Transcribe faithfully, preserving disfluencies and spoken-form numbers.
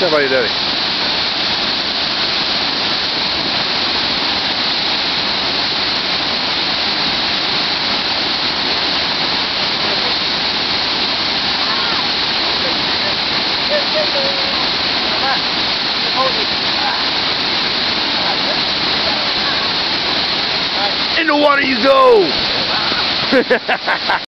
Step by your daddy. In the water you go!